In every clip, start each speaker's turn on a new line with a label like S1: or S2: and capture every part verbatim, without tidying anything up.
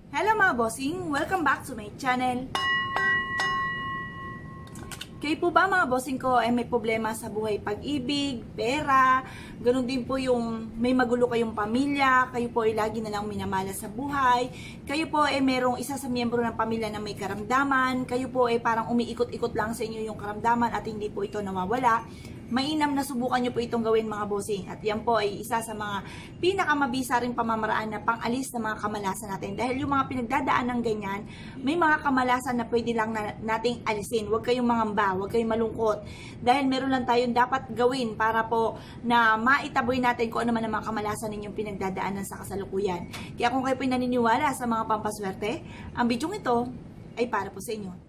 S1: Hello mga bossing! Welcome back to my channel. Kayo po ba mga bossing ko ay may problema sa buhay pag-ibig, pera, ganun din po yung may magulo kayong pamilya, kayo po ay lagi na lang minamala sa buhay, kayo po ay merong isa sa miyembro ng pamilya na may karamdaman, kayo po ay parang umiikot-ikot lang sa inyo yung karamdaman at hindi po ito nawawala. Mainam na subukan nyo po itong gawin mga bossing. At yan po ay isa sa mga pinakamabisa ring pamamaraan na pang-alis ng mga kamalasan natin. Dahil yung mga pinagdadaan ng ganyan, may mga kamalasan na pwede lang na, nating alisin. Huwag kayong mangamba, huwag kayong malungkot. Dahil meron lang tayong dapat gawin para po na maitaboy natin kung ano man ang mga kamalasan ninyong pinagdadaanan sa kasalukuyan. Kaya kung kayo po naniniwala sa mga pampaswerte, ang bidyong ito ay para po sa inyo.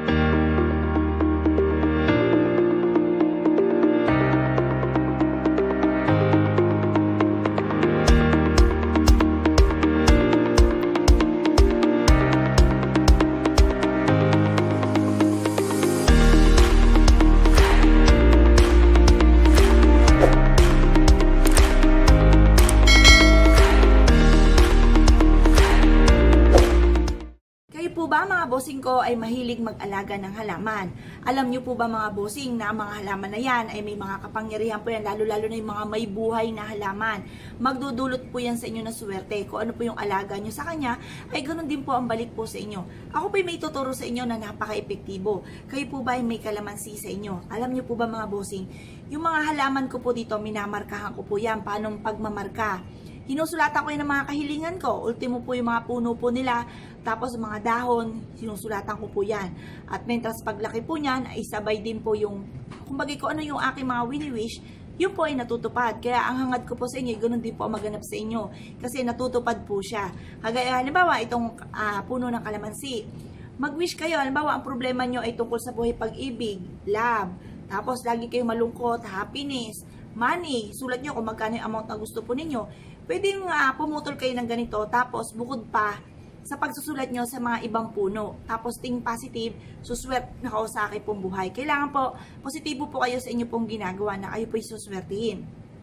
S1: Po ba mga bossing ko ay mahilig mag-alaga ng halaman? Alam niyo po ba mga bossing na ang mga halaman na yan ay may mga kapangyarihan po yan, lalo-lalo na yung mga may buhay na halaman. Magdudulot po yan sa inyo ng swerte. Kung ano po yung alaga nyo sa kanya, ay ganoon din po ang balik po sa inyo. Ako po ay may tuturo sa inyo na napaka-epektibo. Kayo po ba ay may kalamansi sa inyo? Alam niyo po ba mga bossing, yung mga halaman ko po dito, minamarkahan ko po yan. Paano pagmamarka? Sinusulatan ko yung mga kahilingan ko. Ultimo po yung mga puno po nila. Tapos mga dahon, sinusulatan ko po yan. At mentras paglaki po niyan, ay sabay din po yung, kumbaga ko ano yung aking mga wini-wish, yun po ay natutupad. Kaya ang hangad ko po sa inyo, ganoon din po ang maganap sa inyo. Kasi natutupad po siya. Kagaya, halimbawa, itong uh, puno ng kalamansi. Mag-wish kayo, halimbawa, ang problema nyo ay tungkol sa buhay pag-ibig, love. Tapos, lagi kayong malungkot, happiness, money. Sulat nyo kung magkano yung amount na gusto po ninyo. Pwedeng uh, pumutol kayo ng ganito, tapos bukod pa sa pagsusulat nyo sa mga ibang puno. Tapos think positive, suswerte na kao sa akin pong buhay. Kailangan po, positibo po kayo sa inyo pong ginagawa na kayo po isuswertihin.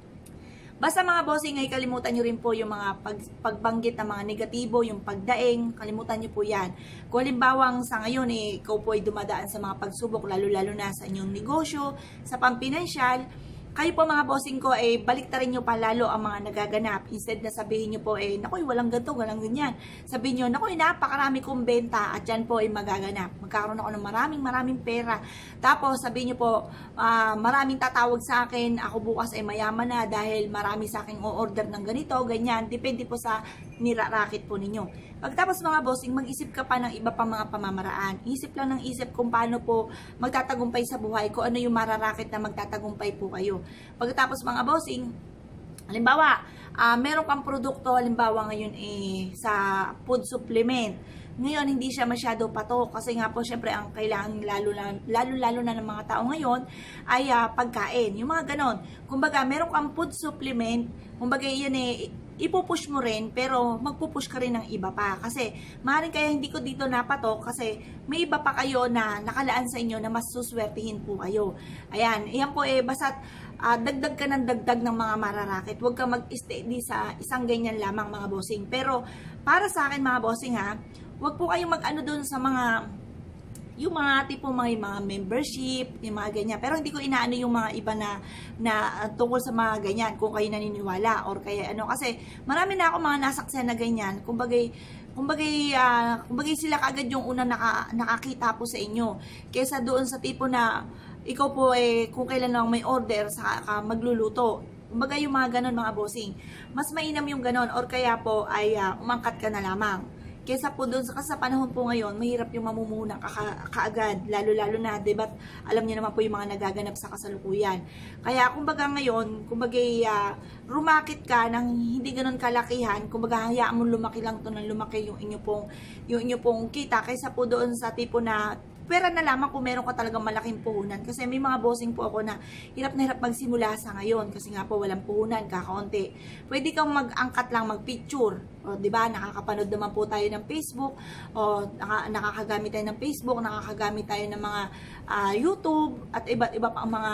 S1: Basta mga bossing, ay kalimutan nyo rin po yung mga pag, pagbanggit ng mga negatibo, yung pagdaing, kalimutan nyo po yan. Kung halimbawang sa ngayon, eh, ikaw po ay dumadaan sa mga pagsubok, lalo-lalo na sa inyong negosyo, sa pampinansyal, kayo po mga bossing ko, eh, baliktarin nyo pa lalo ang mga nagaganap. Instead na sabihin nyo po, eh, nakoy, walang ganito, walang ganyan. Sabihin nyo, nakoy, napakarami kong benta at yan po ay magaganap. Magkakaroon ako ng maraming maraming pera. Tapos sabihin nyo po, uh, maraming tatawag sa akin, ako bukas ay mayaman na dahil marami sa akin o-order ng ganito, ganyan. Depende po sa nirarakit po ninyo. Pagtapos mga bossing, mag-isip ka pa ng iba pang mga pamamaraan. Isip lang ng isip kung paano po magtatagumpay sa buhay, kung ano yung mararakit na magtatagumpay po kayo. Pagkatapos mga bossing, halimbawa, uh, meron kang produkto, halimbawa ngayon eh, sa food supplement. Ngayon, hindi siya masyado patok kasi nga po, syempre, ang kailangan lalo-lalo na ng mga tao ngayon ay uh, pagkain. Yung mga ganon. Kumbaga, meron kang food supplement, kumbaga, yan eh, ipupush mo rin, pero magpupush ka rin ng iba pa. Kasi, maaaring kaya hindi ko dito napatok kasi may iba pa kayo na nakalaan sa inyo na mas suswertihin po kayo. Ayan, iyan po eh, basta uh, dagdag ka ng dagdag ng mga mararakit. Huwag ka mag-stay di sa isang ganyan lamang mga bossing. Pero, para sa akin mga bossing ha, huwag po kayong mag-ano dun sa mga yung mga tipo mga, mga membership, yung mga ganyan. Pero hindi ko inaano yung mga iba na, na uh, tungkol sa mga ganyan, kung kayo naniniwala or kaya ano. Kasi marami na ako mga nasaksihan na ganyan. Kumbagay, kumbagay, uh, kumbagay sila kagad yung una naka, nakakita po sa inyo. Kesa doon sa tipo na ikaw po eh, kung kailan lang may order, sa uh, magluluto. Kumbaga yung mga ganon mga bossing. Mas mainam yung ganon or kaya po ay uh, umangkat ka na lamang. Kesa po doon, kasi sa panahon po ngayon, mahirap yung mamumuna ka, ka kaagad, lalo-lalo na, diba, alam niyo naman po yung mga nagaganap sa kasalukuyan. Kaya, kumbaga ngayon, kumbaga, uh, rumakit ka ng hindi ganun kalakihan, kumbaga, hayaan mo lumaki lang to ng lumaki yung inyo pong, yung inyo pong kita, kaysa po doon sa tipo na, pera na lamang kung meron ka talagang malaking puhunan. Kasi may mga bossing po ako na hirap na hirap magsimula sa ngayon. Kasi nga po walang puhunan, kakaunti. Pwede kang mag-angkat lang, mag-picture. O, diba, nakakapanood naman po tayo ng Facebook. O, naka, nakakagamit tayo ng Facebook, nakakagamit tayo ng mga uh, YouTube, at iba't iba pa ang mga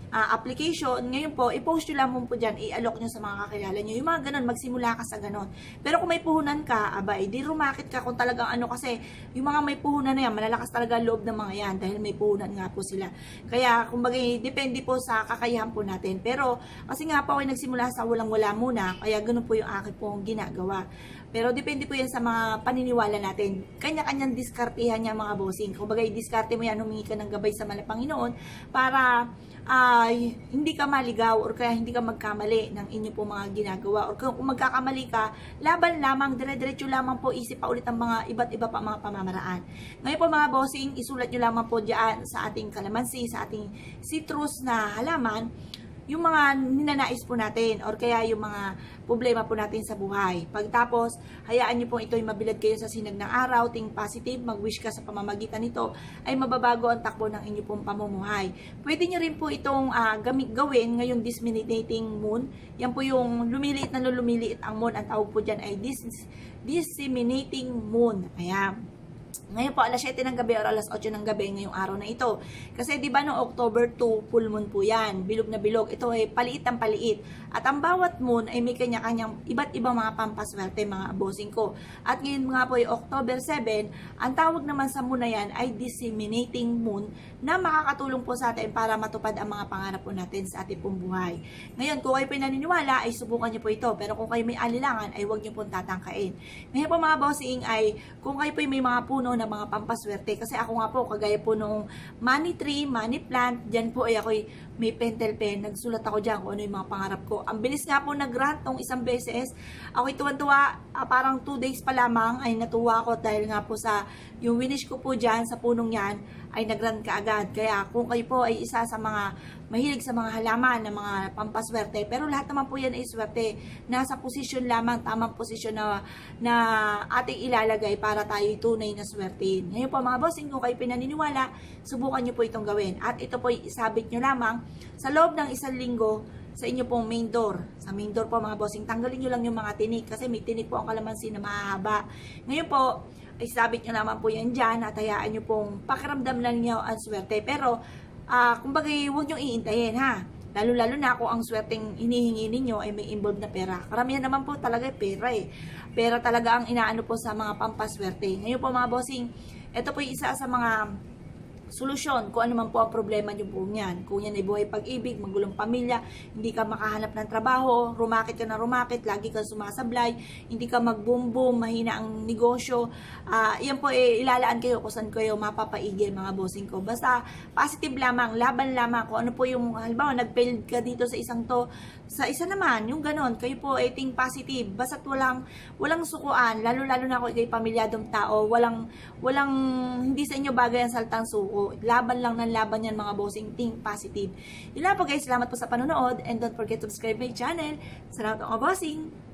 S1: ah, application. Ngayon po, i-post nyo lamang po dyan, i-alok nyo sa mga kakilala nyo. Yung mga ganon, magsimula ka sa ganon. Pero kung may puhunan ka, aba, di rumakit ka kung talagang ano, kasi yung mga may puhunan na yan, malalakas talaga loob ng mga yan dahil may puhunan nga po sila. Kaya, kumbaga, depende po sa kakayahan po natin. Pero, kasi nga po ako nagsimula sa walang-wala muna, kaya ganun po yung akin pong ginagawa. Pero depende po yan sa mga paniniwala natin. Kanya-kanyang diskartehan niya mga bossing. Kung bagay, diskarte mo yan, humingi ka ng gabay sa Panginoon para uh, hindi ka maligaw or kaya hindi ka magkamali ng inyo po mga ginagawa. Or kung magkakamali ka, laban lamang, dire-diretso lamang po, isip pa ulit ang mga iba't iba pa mga pamamaraan. Ngayon po mga bossing, isulat nyo lamang po dyan sa ating kalamansi, sa ating citrus na halaman, yung mga ninanais po natin or kaya yung mga problema po natin sa buhay. Pagtapos, hayaan nyo po ito'y mabilad kayo sa sinag ng araw, think positive, mag-wish ka sa pamamagitan nito, ay mababago ang takbo ng inyo pong pamumuhay. Pwede nyo rin po itong uh, gamit, gawin ngayong disseminating moon. Yan po yung lumiliit na lumiliit ang moon. Ang tawag po dyan ay dis disseminating moon. Ayan. Ngayon po, alas siyete ng gabi or alas otso ng gabi ngayong araw na ito. Kasi di ba no October two, full moon po yan. Bilog na bilog. Ito ay paliit ang paliit. At ang bawat moon ay may kanya-kanyang iba't ibang mga pampaswerte, mga bossing ko. At ngayon nga po ay October seven, ang tawag naman sa moon na yan ay disseminating moon na makakatulong po sa atin para matupad ang mga pangarap po natin sa ating pong buhay. Ngayon, kung kayo po naniniwala, ay subukan nyo po ito. Pero kung kayo may alilangan, ay huwag nyo pong tatangkain. Ngayon po mga bossing ay, kung kayo po may mga puno na mga pampaswerte, kasi ako nga po, kagaya po nung money tree, money plant, dyan po ay ako'y may pentel pen, nagsulat ako dyan kung ano yung mga pangarap ko. Ang bilis nga po nag-grant tong isang beses, ako'y tuwan-tuwa, ah, parang two days pa lamang ay natuwa ako dahil nga po sa yung winish ko po dyan sa punong yan ay nag-grant ka agad. Kaya kung kayo po ay isa sa mga mahilig sa mga halaman na mga pampaswerte, pero lahat naman po yan ay swerte. Nasa posisyon lamang, tamang posisyon na, na ating ilalagay para tayo tunay na swerte. Ngayon po mga bossing, kung kayo pinaniniwala, subukan nyo po itong gawin. At ito po isabit nyo lamang sa loob ng isang linggo sa inyo pong main door. Sa main door po mga bossing, tanggalin nyo lang yung mga tinik kasi may tinik po ang kalamansi na mahahaba. Ngayon po, isabit nyo naman po yan dyan at hayaan nyo pong pakiramdam lang nyo ang swerte. Pero, uh, kumbaga, huwag nyo iintayin ha. Lalo-lalo na kung ang swerteng hinihingi ninyo ay may involved na pera. Karamihan naman po talaga pera eh. Pera talaga ang inaano po sa mga pampaswerte. Ngayon po mga bossing, ito po yung isa sa mga solusyon kung ano man po ang problema nyo po yan. Kung yan ay buhay pag-ibig, magulong pamilya, hindi ka makahanap ng trabaho, rumakit ka na rumakit, lagi ka sumasablay, hindi ka mag-boom-boom, mahina ang negosyo, uh, yan po eh, ilalaan kayo kung saan kayo mapapaigil mga bossing ko. Basta positive lamang, laban lamang, kung ano po yung, halimbawa, nag-fail ka dito sa isang to, sa isa naman, yung ganon, kayo po eh, think positive, basta't walang, walang sukuan, lalo-lalo na kung kayo pamilyadong tao, walang, walang, hindi sa inyo bagay ang saltang suko. Laban lang ng laban yan mga bossing, think positive. Yun lang po guys, salamat po sa panonood and don't forget to subscribe my channel. Salamat po mga bossing!